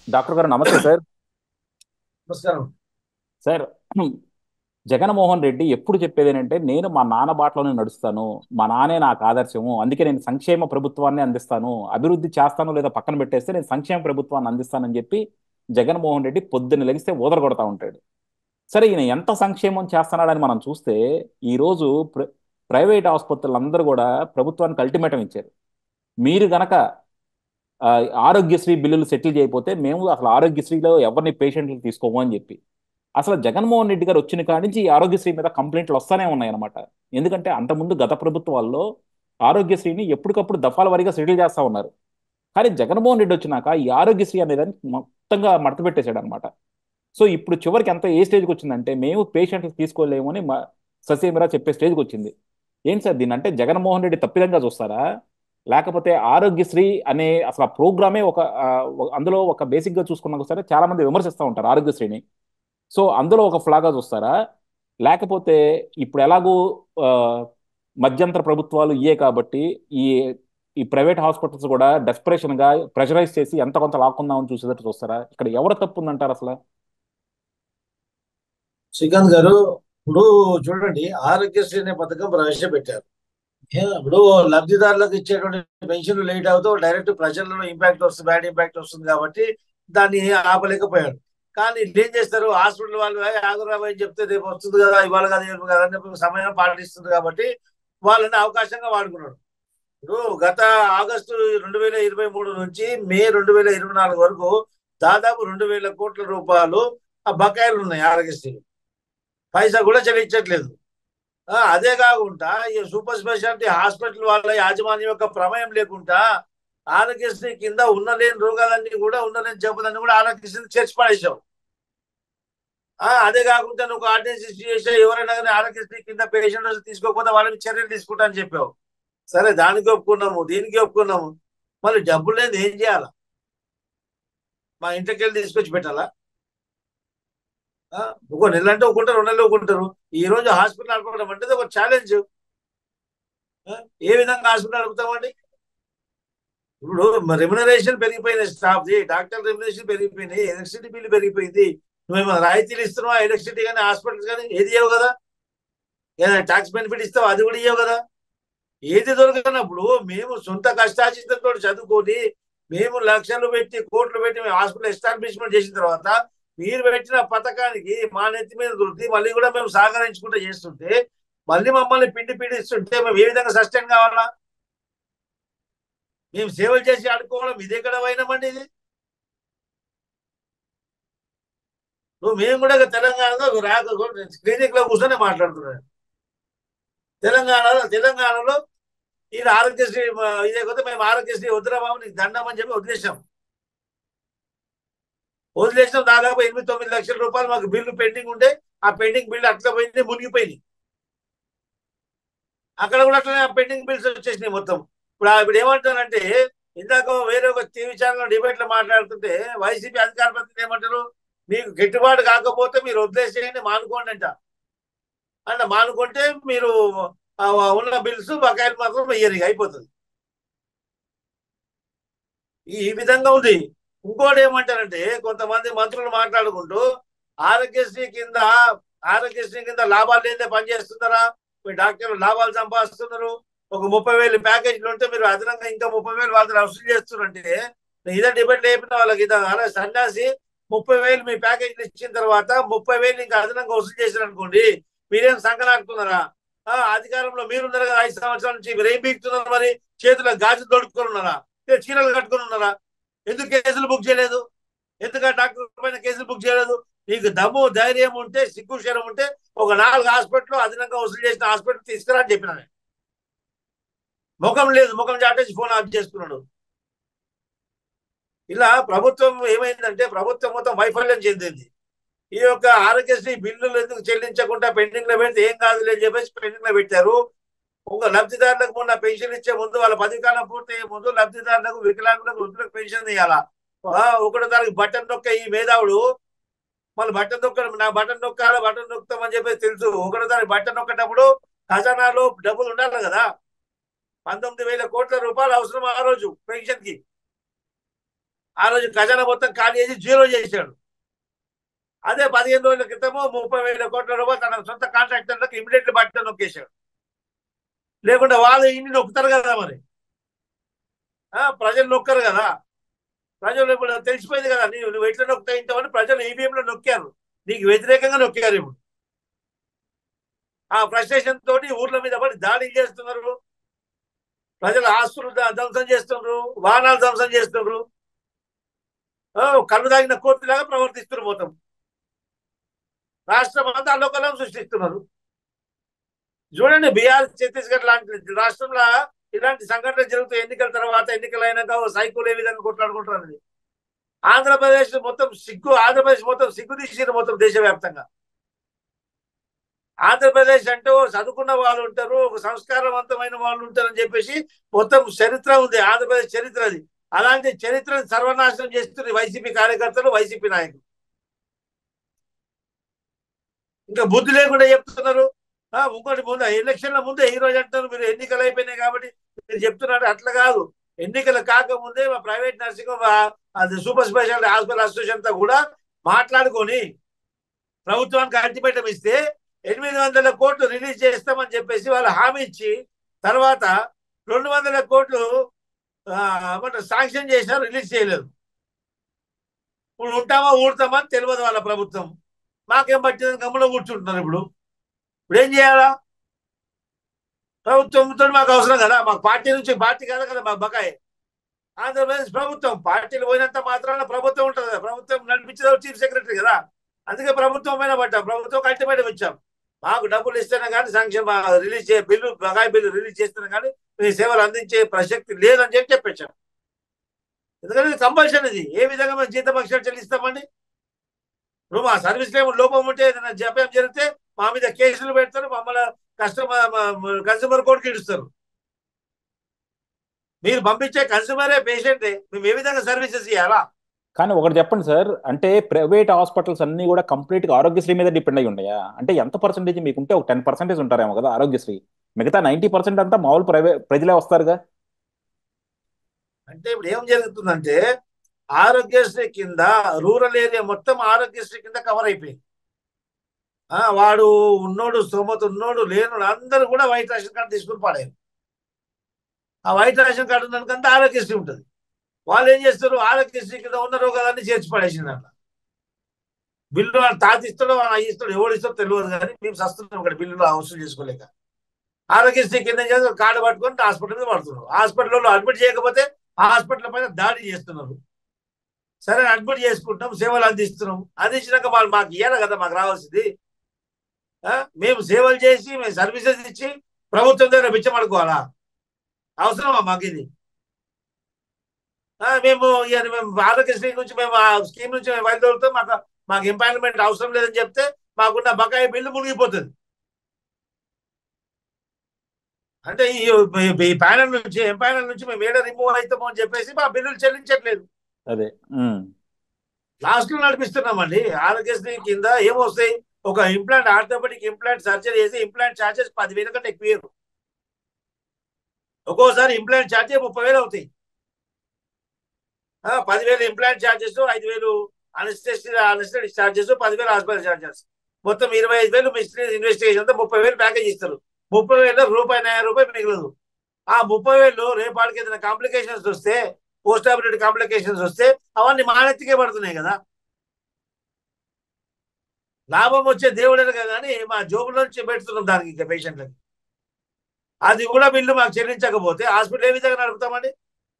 Doctor గారు నమస్తే sir. నమస్కారం. సార్, జగన్మోహన్ రెడ్డి ఎప్పుడు చెప్పేది ఏంటంటే నేను మా నాన్న బాటలోనే నడుస్తాను, మా నాన్నే నాకు ఆదర్శము, అందుకే నేను సంక్షేమ ప్రభుత్వాన్ని అందిస్తాను, అభివృద్ధి చేస్తాను లేదా పక్కన పెట్టేస్తే నేను సంక్షేమ ప్రభుత్వాన్ని అందిస్తానని చెప్పి జగన్మోహన్ రెడ్డి పొద్దున్న లెగిస్తే ఊదరగొడతా ఉంటాడు. సరే, ఈయన ఎంత సంక్షేమం చేస్తున్నాడని మనం చూస్తే ఈరోజు ప్రైవేట్ ఆసుపత్రులు అందరూ కూడా ప్రభుత్వానికి అల్టిమేటం ఇచ్చారు. మీరు గనక ఆ, ఆరోగ్యశ్రీ బిల్లులు సెటిల్ చేయకపోతే మేము అసలు ఆరోగ్యశ్రీలో ఎవరిని పేషెంట్లు తీసుకోము అని చెప్పి అసలు జగన్మోహన్ రెడ్డి గారు వచ్చిన కాడి నుంచి ఈ ఆరోగ్యశ్రీ మీద కంప్లైంట్లు వస్తానే ఉన్నాయన్నమాట. ఎందుకంటే అంతకుముందు గత ప్రభుత్వాల్లో ఆరోగ్యశ్రీని ఎప్పటికప్పుడు దఫాల వారీగా సెటిల్ చేస్తా ఉన్నారు. కానీ జగన్మోహన్ రెడ్డి వచ్చినాక ఈ ఆరోగ్యశ్రీ అనేది మొత్తంగా మడత పెట్టేశాడు అనమాట. సో ఇప్పుడు చివరికి ఎంత ఏ స్టేజ్కి వచ్చిందంటే మేము పేషెంట్లు తీసుకోలేము అని ససేమిరా చెప్పే స్టేజ్కి వచ్చింది. ఏంటి సార్, దీన్ని అంటే జగన్మోహన్ రెడ్డి తప్పిదంగా చూస్తారా? లేకపోతే ఆరోగ్యశ్రీ అనే అసలు ఆ ప్రోగ్రామే అందులో ఒక బేసిక్ గా చూసుకున్నా సరే చాలా మంది విమర్శిస్తూ ఉంటారు ఆరోగ్యశ్రీని. సో అందులో ఒక ఫ్లాగా చూస్తారా? లేకపోతే ఇప్పుడు ఎలాగూ ఆ, మధ్యంతర ప్రభుత్వాలు ఇయే కాబట్టి ఈ ఈ ప్రైవేట్ హాస్పిటల్స్ కూడా డెస్పరేషన్ గా ప్రెషరైజ్ చేసి ఎంత కొంత లాక్కుందామని చూసేటట్టు చూస్తారా? ఇక్కడ ఎవరు తప్పు ఉందంటారు అసలు? శ్రీకాంత్ గారు, ఇప్పుడు చూడండి, ఆరోగ్యశ్రీ అనే పథకం ప్రవేశపెట్టారు. ఇప్పుడు లబ్ధిదారులకు ఇచ్చేటువంటి పెన్షన్లు లేట్ అవుతూ డైరెక్ట్ ప్రజలలో ఇంపాక్ట్ వస్తుంది, బ్యాడ్ ఇంపాక్ట్ వస్తుంది కాబట్టి దాన్ని ఆపలేకపోయాడు. కానీ వీళ్ళు ఏం చేస్తారు, హాస్పిటల్ వాళ్ళు ఆగురాబాయ్ అని చెప్తే రేపు వస్తుంది కదా, ఇవాళ కదా రేపు కదా అని చెప్పి సమయం పాటిస్తుంది కాబట్టి వాళ్ళని అవకాశంగా వాడుకున్నాడు. ఇప్పుడు గత ఆగస్టు 2023 నుంచి మే 2024 వరకు దాదాపు 2,000 కోట్ల రూపాయలు ఆ బకాయిలు ఉన్నాయి ఆరోగ్యశ్రీ. పైసా కూడా చెల్లించట్లేదు. అదే కాకుండా ఈ సూపర్ స్పెషాలిటీ హాస్పిటల్ వాళ్ళ యాజమాన్యం యొక్క ప్రమేయం లేకుండా ఆరోగ్యశ్రీ కింద ఉన్నలేని రోగాలన్నీ కూడా ఉన్నలేని జబ్బులన్నీ కూడా ఆరోగ్యశ్రీ చేర్చి పడేసావు. అదే కాకుండా నువ్వు ఆర్డినెన్స్ ఇష్యూ చేసే ఎవరైనా కానీ ఆరోగ్యశ్రీ కింద పేషెంట్ తీసుకోకపోతే వాళ్ళకి చర్యలు తీసుకుంటా అని చెప్పావు. సరే, దానికి ఒప్పుకున్నాము, దీనికి ఒప్పుకున్నాము. మళ్ళీ డబ్బులు లేదు, ఏం చేయాలా? మా ఇంటికి వెళ్ళి తీసుకొచ్చి పెట్టాలా? ఒక నెల అంటే ఒక్కుంటారు, 2 నెలలు ఒక్కుంటారు. ఈ రోజు హాస్పిటల్ నడపడం అంటే ఒక ఛాలెంజ్. ఏ విధంగా హాస్పిటల్ నడుపుతామండి? ఇప్పుడు రెమ్యునరేషన్ పెరిగిపోయినాయి, స్టాఫ్ ది డాక్టర్ రెమ్యునరేషన్ పెరిగిపోయినాయి, ఎలక్ట్రిసిటీ బిల్లు పెరిగిపోయింది. నువ్వేమో రాయితీలు ఇస్తున్నావా ఎలక్ట్రిసిటీ కానీ హాస్పిటల్స్ కానీ? ఏది ఇవ్వవు కదా. ఏదైనా ట్యాక్స్ బెనిఫిట్ ఇస్తావు, అది కూడా ఇవ్వవు కదా. ఏది దొరకనప్పుడు మేము సొంత కష్టార్జితంతో చదువుకొని మేము లక్షలు పెట్టి కోట్లు పెట్టి మేము హాస్పిటల్ ఎస్టాబ్లిష్మెంట్ చేసిన తర్వాత మీరు పెట్టిన పథకానికి మా నెత్తి మీద దొరికి మళ్ళీ కూడా మేము సహకరించుకుంటూ చేస్తుంటే మళ్ళీ మమ్మల్ని పిండి పీడిస్తుంటే మేము ఏ విధంగా సస్టైన్ కావాలా? మేము సేవలు చేసి ఆడుకోవడం ఇది ఎక్కడ పోయినామండి? ఇది నువ్వు మేము కూడా తెలంగాణలో క్లినిక్ లో కూర్చొని మాట్లాడుతున్నాను. తెలంగాణలో ఇది ఆరోగ్యశ్రీ ఇదే కొద్ది మేము ఆరోగ్యశ్రీ వద్దురా బాబు నీకు దండం అని చెప్పి వదిలేసినాం. దాదాపు 8-9 లక్షల రూపాయలు మాకు బిల్లు పెండింగ్ ఉండే. ఆ పెండింగ్ బిల్లు అట్లా పోయింది, మునిగిపోయింది. అక్కడ కూడా అట్లనే ఆ పెండింగ్ బిల్స్ వచ్చేసినాయి మొత్తం. ఇప్పుడు ఏమంటారంటే, ఇందాక వేరే ఒక టీవీ ఛానల్ డిబేట్ లో మాట్లాడుతుంటే వైసీపీ అధికార ప్రతినిధి ఏమంటారు, మీకు గిట్టుబాటు కాకపోతే మీరు వదిలేసేయండి, మానుకోండి అంట. అంటే మానుకుంటే మీరు ఉన్న బిల్స్ బకాయిలు మాత్రం వెయ్యరు, అయిపోతుంది. ఈ విధంగా ఉంది. ఇంకోటి ఏమంటారంటే, కొంతమంది మంత్రులు మాట్లాడుకుంటూ ఆరోగ్యశ్రీ కింద ఆరోగ్యశ్రీ కింద లాభాలు లేదే పనిచేస్తున్నారా, మీ డాక్టర్లు లాభాలు సంపాదిస్తున్నారు, ఒక 30,000 ప్యాకేజీలు ఉంటే మీరు అదనంగా ఇంకా 30,000 వాళ్ళ వసూలు చేస్తున్నారంటే ఇదే డిబేట్ లేపిన వాళ్ళకి అలా సన్యాసి 30,000 మీ ప్యాకేజీలు ఇచ్చిన తర్వాత 30,000 ఇంకా అదనంగా వసూలు చేశారు అనుకోండి, మీరేం సంకనాడుతున్నారా? అధికారంలో మీరున్నారు కదా 5 సంవత్సరాల నుంచి, మీరు ఏం బీక్తున్నారు మరి? చేతుల గాజులు తొడుక్కొని ఉన్నారా? చీరలు కట్టుకొని ఉన్నారా? ఎందుకు కేసులు బుక్ చేయలేదు? ఎందుకు డాక్టర్ పైన కేసులు బుక్ చేయలేదు? నీకు దమ్ము ధైర్యం ఉంటే, సిగ్గు శరం ఉంటే ఒక 4 హాస్పిటల్ అదనంగా వసూలు చేసిన హాస్పిటల్ తీసుకురా అని చెప్పిన. ముఖం లేదు, ముఖం చాటేసి ఫోన్ ఆఫ్ చేసుకున్నాడు. ఇలా ప్రభుత్వం ఏమైందంటే ప్రభుత్వం మొత్తం వైఫల్యం చెందింది. ఈ యొక్క ఆరోగ్యశ్రీ బిల్లులు ఎందుకు చెల్లించకుండా పెండింగ్ లో పెడితే ఏం కాదు అని చెప్పేసి పెండింగ్ లో పెట్టారు. ఒక లబ్ధిదారులకు మొన్న పెన్షన్ ఇచ్చే ముందు వాళ్ళ 10 కాలం పూర్తయ్యే ముందు లబ్ధిదారులకు, వికలాంగులకు, వృద్ధులకు పెన్షన్ ఇవ్వాలా. 1వ తారీఖు బటన్ నొక్క ఈ మేధావుడు మళ్ళీ బటన్ నొక్కడం, నా బటన్ నొక్కాలా, బటన్ నొక్కుతామని చెప్పేసి తెలుసు. 1వ తారీఖు బటన్ నొక్కేటప్పుడు ఖజానాలో డబ్బులు ఉండాలి కదా. 19,000 కోట్ల రూపాయలు అవసరం ఆ రోజు పెన్షన్ కి. ఆ రోజు ఖజానా మొత్తం ఖాళీ చేసి జీరో చేశాడు. అదే 15 రోజుల క్రితము 30,000 కోట్ల రూపాయలు తన సొంత కాంట్రాక్టర్లకు ఇమీడియట్లీ బట్టలు నొక్కేశాడు. లేకుంటే వాళ్ళు ఇన్ని నొక్కుతారు కదా మరి. ప్రజలు నొక్కరు కదా. ప్రజలు ఇప్పుడు తెలిసిపోయింది కదా, నువ్వు ఎట్లా నొక్కుతా ఇంటావని ప్రజలు ఈవీఎంలో నొక్కారు, నీకు వ్యతిరేకంగా నొక్కారు. ఇప్పుడు ఆ ఫ్రస్ట్రేషన్ తోటి ఊర్ల మీద పడి దాడులు చేస్తున్నారు, ప్రజల ఆస్తులు ధ్వంసం చేస్తున్నారు, వాహనాలు ధ్వంసం చేస్తున్నారు, కళ్ళు తాగిన కోర్టులాగా ప్రవర్తిస్తున్నారు. మొత్తం రాష్ట్రం అంతా అలోకలం సృష్టిస్తున్నారు. చూడండి, బీహార్, ఛత్తీస్గఢ్ లాంటి రాష్ట్రంలో ఇలాంటి సంఘటనలు జరుగుతాయి. ఎన్నికల తర్వాత, ఎన్నికలు అయినాక సైకోలు ఏ విధంగా కొట్లాడుకుంటారు. ఆంధ్రప్రదేశ్ మొత్తం సిగ్గు, ఆంధ్రప్రదేశ్ మొత్తం సిగ్గు తీసిరు మొత్తం దేశవ్యాప్తంగా. ఆంధ్రప్రదేశ్ అంటే చదువుకున్న వాళ్ళు ఉంటారు, ఒక సంస్కారవంతమైన వాళ్ళు ఉంటారని చెప్పేసి మొత్తం చరిత్ర ఉంది, ఆంధ్రప్రదేశ్ చరిత్ర అది. అలాంటి చరిత్రను సర్వనాశనం చేస్తున్నారు వైసీపీ కార్యకర్తలు, వైసీపీ నాయకులు. ఇంకా బుద్ధి లేకుండా చెప్తున్నారు. ఇంకోటి ముందు ఎలక్షన్ల ముందే ఈ రోజు అంటున్నారు మీరు ఎన్నికలు అయిపోయినాయి కాబట్టి మీరు చెప్తున్నారు. అట్లా కాదు, ఎన్నికలు కాకముందే మా ప్రైవేట్ నర్సింగ్ అది సూపర్ స్పెషాలిటీ హాస్పిటల్ అసోసియేషన్ అంతా కూడా మాట్లాడుకొని ప్రభుత్వానికి అల్టిమేటం ఇస్తే 800 కోట్లు రిలీజ్ చేస్తామని చెప్పేసి వాళ్ళు హామీ ఇచ్చి తర్వాత 200 కోట్లు శాంక్షన్ చేసినా రిలీజ్ చేయలేదు. ఇప్పుడు ఉంటామా ఊడతామా అని తెలియదు వాళ్ళ ప్రభుత్వం. మాకేం పట్టిందని గమ్ములో కూర్చుంటున్నారు. ఇప్పుడు ఏం చేయాలా? ప్రభుత్వంతో మాకు అవసరం కదా, మాకు పార్టీ నుంచి పార్టీ కాదు కదా మాకు బకాయి. ఆంధ్రప్రదేశ్ ప్రభుత్వం పార్టీలు పోయినంత మాత్రాన ప్రభుత్వం ఉంటుంది కదా, ప్రభుత్వం నడిపించేది చీఫ్ సెక్రటరీ కదా. అందుకే ప్రభుత్వం పైన పడ్డాం, ప్రభుత్వం అల్టిమేటం ఇచ్చాం. మాకు డబ్బులు ఇస్తేనే కానీ శాంక్షన్ రిలీజ్ చే బిల్లు బకాయి బిల్లు రిలీజ్ చేస్తేనే కానీ మీ సేవలు అందించే ప్రసక్తి లేదని చెప్పేశాం. ఎందుకంటే కంపల్షన్ ఇది. ఏ విధంగా మేము జీతపక్షాలు చెల్లిస్తామండి? ఇప్పుడు మా సర్వీస్ లో లోపం ఉంటే ఏదైనా జపం జరిగితే మా మీద కేసులు పెడతారు, మమ్మల్ని కన్స్యూమర్ కోర్టుకి ఇడుస్తారు. మీరు పంపించే కన్స్యూమరే పేషెంటే, మేము ఏ విధంగా సర్వీసెస్ ఇవ్వాలా? కానీ ఒకటి చెప్పండి సార్, అంటే ప్రైవేట్ హాస్పిటల్స్ అన్ని కూడా కంప్లీట్ గా ఆరోగ్యశ్రీ మీద డిపెండ్ అయి ఉన్నాయా? అంటే ఎంత పర్సెంటేజ్ మీకుంటే ఒక 10% ఉంటారేమో కదా ఆరోగ్యశ్రీ, మిగతా 90% అంతా మామూలు ప్రజలే వస్తారుగా. అంటే ఇప్పుడు ఏం జరుగుతుందంటే ఆరోగ్యశ్రీ కింద రూరల్ ఏరియా మొత్తం ఆరోగ్యశ్రీ కింద కవర్ అయిపోయింది. వాడు ఉన్నోడు, స్తోమత ఉన్నోడు, లేనోడు అందరూ కూడా వైట్ రేషన్ కార్డు తీసుకుని పడారు. ఆ వైట్ రేషన్ కార్డు ఉన్నందుకంతా ఆరోగ్యశ్రీ ఉంటుంది. వాళ్ళు ఏం చేస్తారు, ఆరోగ్యశ్రీ కింద ఉన్న రోగాలన్నీ చేర్చి పడేసింది అట్లా. బిల్లు వాళ్ళు తాతిస్తాడో ఇస్తాడు, ఎవడు ఇస్తాడో తెలియదు, కానీ మేము సస్తున్నాం ఇక్కడ బిల్లులు అవసరం చేసుకోలేక. ఆరోగ్యశ్రీ కింద కార్డు పట్టుకొని హాస్పిటల్ పడుతున్నారు. హాస్పిటల్లో అడ్మిట్ చేయకపోతే హాస్పిటల్ పైన దాడి చేస్తున్నారు. సరే అడ్మిట్ చేసుకుంటాం, సేవలు అందిస్తున్నాం, అందించినాక వాళ్ళు మాకు ఇవ్వాలి కదా, మాకు రావాల్సింది. మేము సేవలు చేసి మేము సర్వీసెస్ ఇచ్చి ప్రభుత్వం దగ్గర బిచ్చమడుకోవాలా? అవసరమా మాకు ఇది? మేము ఆరోగ్యశ్రీ నుంచి మేము ఆ స్కీమ్ నుంచి మేము బయలుదేరుతాం, మాకు ఎంపాయిన్మెంట్ అవసరం లేదని చెప్తే మాకున్న బకాయి బిల్లు మునిగిపోతుంది. అంటే ఈ ప్యానల్ నుంచి ఎంపాయినల్ నుంచి మేము ఏడా రిమూవ్ అవుతామో అని చెప్పేసి మా బిల్లులు చెల్లించట్లేదు. అదే లాస్ట్ లో నడిపిస్తున్నామండి. ఆరోగ్యశ్రీ కింద ఏమొస్తాయి, ఒక ఇంప్లాంట్ ఆర్థోపెడిక్ ఇంప్లాంట్ సర్జరీ చేసి ఇంప్లాంట్ ఛార్జెస్ 10,000 కంటే ఎక్కువ. ఒక్కోసారి ఇంప్లాంట్ ఛార్జెస్ 30,000 అవుతాయి. 10,000 implant charges, 5,000 anaesthetic charges, 10,000 hospital charges, మొత్తం 25,000 మిస్టరీ ఇన్వెస్టిగేషన్ అంతా 30,000 ప్యాకేజ్ ఇస్తారు. 30,000 రూపాయి మిగలదు. ఆ 30,000 రేపాటికి ఏదైనా కాంప్లికేషన్స్ వస్తే, పోస్ట్ ఆపరేటివ్ కాంప్లికేషన్స్ వస్తే అవన్నీ మానెత్తికే పడుతున్నాయి కదా. లాభం వచ్చే దేవుడే కానీ మా జోబుల నుంచి పెడుతున్నాం దానికి ఇంకా పేషెంట్లకి. అది కూడా బిల్లు మాకు చెల్లించకపోతే హాస్పిటల్ ఏ విధంగా నడుపుతామండి?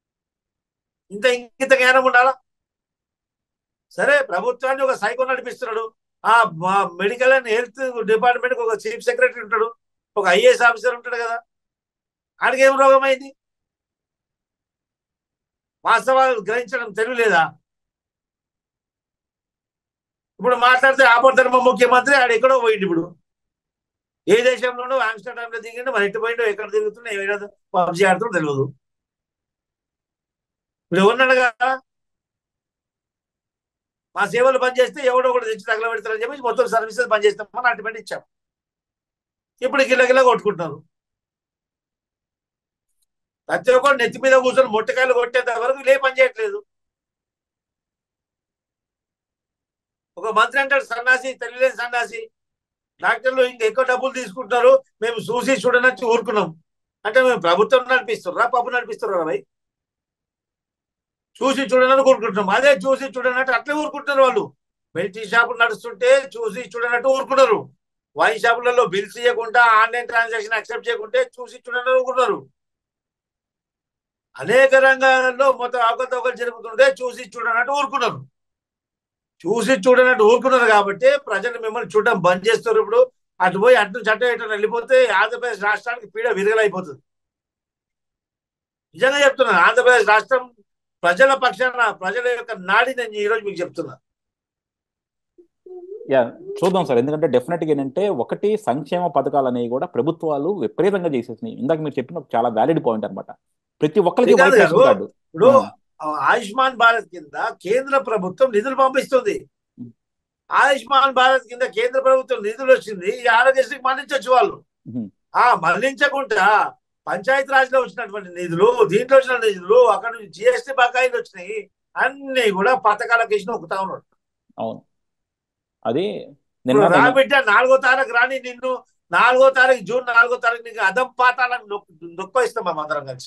ఇంత జ్ఞానం ఉండాలా? సరే, ప్రభుత్వాన్ని ఒక సైకో నడిపిస్తున్నాడు. మెడికల్ అండ్ హెల్త్ డిపార్ట్మెంట్కి ఒక చీఫ్ సెక్రటరీ ఉంటాడు, ఒక ఐఏఎస్ ఆఫీసర్ ఉంటాడు కదా, ఆడికి ఏం రోగం అయింది? వాస్తవాలు గ్రహించడం తెలియలేదా? ఇప్పుడు మాట్లాడితే ఆపద్ధర్మ ముఖ్యమంత్రి ఆడు ఎక్కడో పోయింది. ఇప్పుడు ఏ దేశంలోనూ ఆమ్స్టర్డామ్లో దిగిండు, మరి ఎటు పోయిండో, ఎక్కడ తిరుగుతున్నా, ఏదో పబ్జీ ఆడుతుండో తెలియదు. ఇప్పుడు ఎవరున్నాడు కదా, మా సేవలు బంద్ చేస్తే ఎవడో ఒకటి తెచ్చి తగలబెడతారని చెప్పి మొత్తం సర్వీసెస్ బంద్ చేస్తామని అల్టిమేట్ ఇచ్చాం. ఇప్పుడు గిల్లగిల్ల కొట్టుకుంటున్నారు. ప్రతి ఒక్కరు నెత్తి మీద కూర్చొని మొట్టకాయలు కొట్టేంత వరకు లే పని చేయట్లేదు. ఒక మంత్రి అంటాడు సన్నాసి, తెలియలేని సన్నాసి. డాక్టర్లు ఇంకా ఎక్కువ డబ్బులు తీసుకుంటున్నారు, మేము చూసి చూడనొచ్చి ఊరుకున్నాం. అంటే మేము ప్రభుత్వం నడిపిస్తున్నారా, పప్పు నడిపిస్తున్నారా భయ్? చూసి చూడనట్టు ఊరుకుంటున్నాం. అదే చూసి చూడనట్టు అట్లే ఊరుకుంటున్నారు వాళ్ళు. టీ షాపులు నడుస్తుంటే చూసి చూడనట్టు ఊరుకున్నారు. వైన్ షాపులలో బిల్స్ చేయకుండా, ఆన్లైన్ ట్రాన్సాక్షన్ యాక్సెప్ట్ చేయకుంటే చూసి చూడనట్టు ఊరుకున్నారు. అనేక రంగాల్లో మొత్తం అవకతవకలు జరుగుతుంటే చూసి చూడనట్టు ఊరుకున్నారు. చూసి చూడనట్టు ఊరుకున్నారు కాబట్టి ప్రజలు మిమ్మల్ని చూడడం బంద్ చేస్తారు. ఇప్పుడు అటు పోయి అటు నుంచి అటు ఇటు వెళ్ళిపోతే ఆంధ్రప్రదేశ్ రాష్ట్రానికి పీడ విరగలైపోతుంది. నిజంగా చెప్తున్నాను, ఆంధ్రప్రదేశ్ రాష్ట్రం ప్రజల పక్షాన, ప్రజల యొక్క నాడి నేను ఈరోజు మీకు చెప్తున్నా. యా, చూద్దాం సార్. ఎందుకంటే డెఫినెట్గా ఏంటంటే ఒకటి, సంక్షేమ పథకాలు అనేవి కూడా ప్రభుత్వాలు విపరీతంగా చేసేసినాయి. ఇందాక మీరు చెప్పిన ఒక చాలా వ్యాలిడ్ పాయింట్ అనమాట. ప్రతి ఒక్కరికి వైట్ శ్రీకాంత్ గారు, రేషన్ కార్డు. ఇప్పుడు ఆయుష్మాన్ భారత్ కింద కేంద్ర ప్రభుత్వం నిధులు పంపిస్తుంది. ఆయుష్మాన్ భారత్ కింద కేంద్ర ప్రభుత్వం నిధులు వచ్చింది, ఈ ఆరోగ్యశ్రీకి మళ్లించవచ్చు వాళ్ళు. మళ్లించకుండా పంచాయతీ రాజ్ లో వచ్చినటువంటి నిధులు, దీంట్లో వచ్చిన నిధులు, అక్కడ నుంచి జిఎస్టీ బకాయిలు వచ్చినాయి, అన్ని కూడా పథకాలకు ఇచ్చిన ఒకతా ఉన్నాడు. అవును, అది ఇప్పుడు రా బిడ్డ 4వ తారీఖు రాని నిన్ను, 4వ తారీఖు జూన్ 4వ తారీఖు నీకు అదం పాతాలని నొక్కిస్తాం మేము అందరం కలిసి.